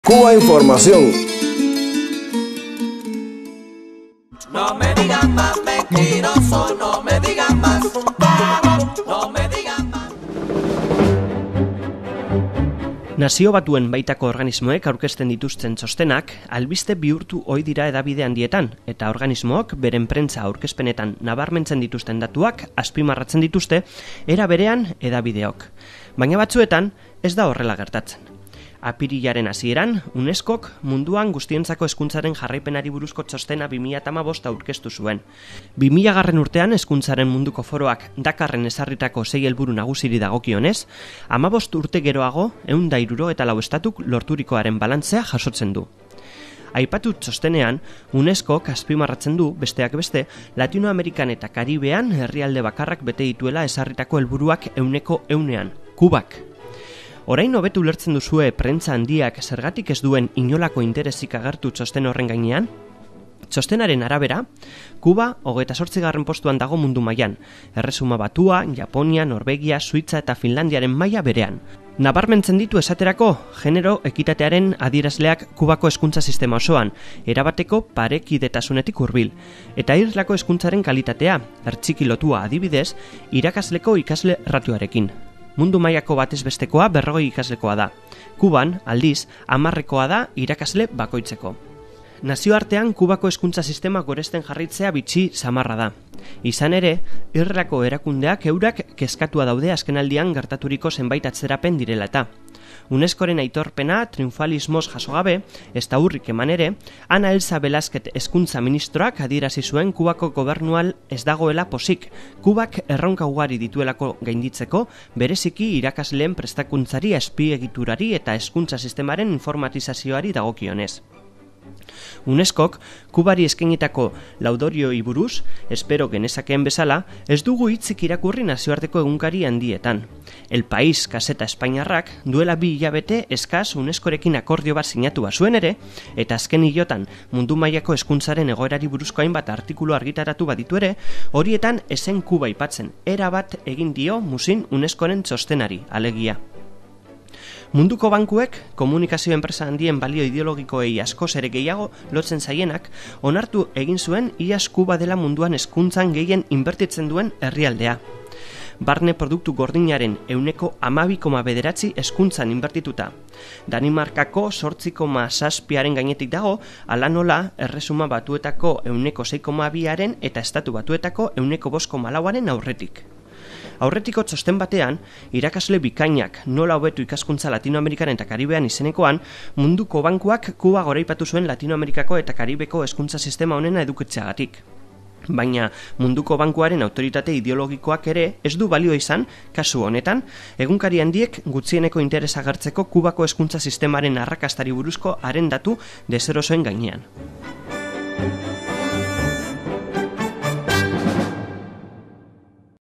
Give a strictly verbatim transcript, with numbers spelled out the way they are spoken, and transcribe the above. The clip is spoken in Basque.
Cuba Información. No me digan más mentiroso, no me digan más, no me digan más. Nazio Batuen baitako organismoek aurkezten dituzten txostenak albiste bihurtu ohi dira hedabide handietan, eta organismoak beren prentza aurkezpenetan nabarmentzen dituzten datuak azpimarratzen dituzte era berean hedabideok. Baina batzuetan ez da horrela gertatzen. Apirilaren hasieran, UNESCOk munduan guztientzako hezkuntzaren jarraipenari buruzko txostena bi mila hamabost aurkeztu zuen. bi milagarren urtean hezkuntzaren munduko foroak Dakarren ezarritako sei helburu nagusiri dagokionez, hamabost urte geroago ehun eta hirurogeita lau estatuk lorturikoaren balantzea jasotzen du. Aipatu txostenean, UNESCok azpimarratzen du, besteak beste, Latinoamerikan eta Karibean herrialde bakarrak bete dituela ezarritako helburuak ehuneko ehunean, Kubak. Orain hobetu ulertzen duzue prentza handiak zergatik ez duen inolako interesik agertu txosten horren gainean? Txostenaren arabera, Kuba hogeita zortzigarren postuan dago mundu mailan, Erresuma Batua, Japonia, Norvegia, Suitza eta Finlandiaren maila berean. Nabarmentzen ditu esaterako genero ekitatearen adierazleak Kubako hezkuntza sistema osoan, erabateko parekidetasunetik hurbil, eta irlako hezkuntzaren kalitatea, hertsiki lotua adibidez, irakasleko ikasle ratioarekin. Mundu mailako batez bestekoa berrogei ikaslekoa da. Kuban, aldiz, hamarrekoa da irakasle bakoitzeko. Nazioartean Kubako hezkuntza sistema goresten jarraitzea bitxi samarra da. Izan ere, irlako erakundeak eurak kezkatua daude azkenaldian gertaturiko zenbait atzerapen direla eta. UNESCOren aitorpena triunfalismoz jaso gabe, ez da urrik eman ere, Ana Elsa Velázquez hezkuntza ministroak adierazi zuen Kubako gobernual ez dagoela posik, Kubak erronka ugari dituelako gainditzeko, bereziki irakasleen prestakuntzari, azpiegiturari eta hezkuntza sistemaren informatizazioari dagokionez. UNESCok Kubari eskainitako laudorioi buruz, espero genezakeen bezala, ez dugu hitzik irakurri nazioarteko egunkari handietan. El País kaseta espainiarrak duela bi hilabete eskaz UNESCorekin akordio bat sinatu bazuen ere, eta azken hilotan mundu mailako hezkuntzaren egoerari buruzko hainbat artikulu argitaratu baditu ere, horietan esen Kuba aipatzen, era bat egin dio muzin UNESCoren txostenari, alegia. Munduko bankuek, komunikazio enpresa handien balio ideologikoei askoz ere gehiago lotzen zaienak, onartu egin zuen iaz Kuba dela munduan hezkuntzan gehien inbertitzen duen herrialdea. Barne produktu gordinaren ehuneko hamabi koma bederatzi hezkuntzan inbertituta. Danimarkako zortzi koma zazpiaren gainetik dago, ala nola Erresuma Batuetako ehuneko sei koma biaren eta Estatu Batuetako ehuneko bost koma lauaren aurretik. Aurretiko txosten batean, irakasle bikainak nola hobetu ikaskuntza Latinoamerikan eta Karibean izenekoan, munduko bankuak Kuba goraipatu zuen Latinoamerikako eta Karibeko hezkuntza sistema honena edukitzeagatik. Baina munduko bankuaren autoritate ideologikoak ere ez du balio izan, kasu honetan, egunkari handiek gutxieneko interesa agertzeko Kubako hezkuntza sistemaren arrakastari buruzko haren datu deserosoen gainean.